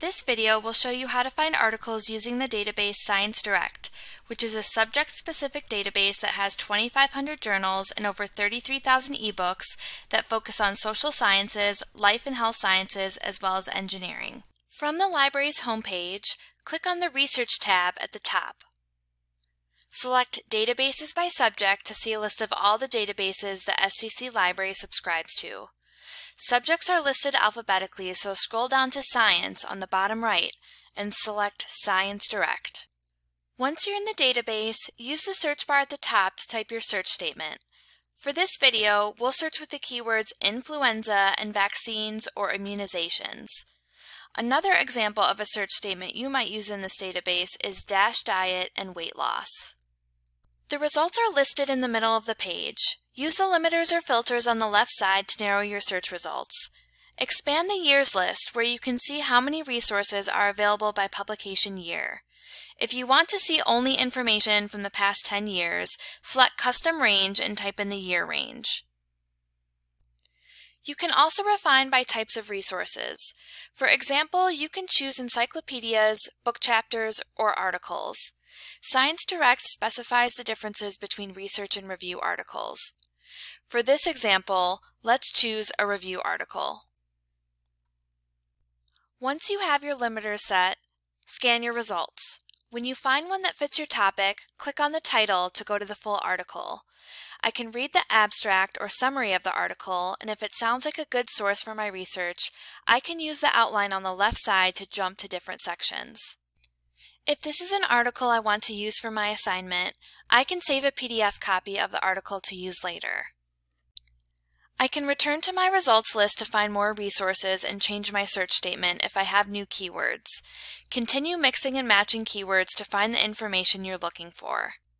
This video will show you how to find articles using the database ScienceDirect, which is a subject-specific database that has 2,500 journals and over 33,000 ebooks that focus on social sciences, life and health sciences, as well as engineering. From the library's homepage, click on the Research tab at the top. Select Databases by Subject to see a list of all the databases the SCC library subscribes to. Subjects are listed alphabetically, so scroll down to Science on the bottom right and select ScienceDirect. Once you're in the database, use the search bar at the top to type your search statement. For this video, we'll search with the keywords influenza and vaccines or immunizations. Another example of a search statement you might use in this database is diet and weight loss. The results are listed in the middle of the page. Use the limiters or filters on the left side to narrow your search results. Expand the years list where you can see how many resources are available by publication year. If you want to see only information from the past 10 years, select Custom Range and type in the year range. You can also refine by types of resources. For example, you can choose encyclopedias, book chapters, or articles. ScienceDirect specifies the differences between research and review articles. For this example, let's choose a review article. Once you have your limiters set, scan your results. When you find one that fits your topic, click on the title to go to the full article. I can read the abstract or summary of the article, and if it sounds like a good source for my research, I can use the outline on the left side to jump to different sections. If this is an article I want to use for my assignment, I can save a PDF copy of the article to use later. I can return to my results list to find more resources and change my search statement if I have new keywords. Continue mixing and matching keywords to find the information you're looking for.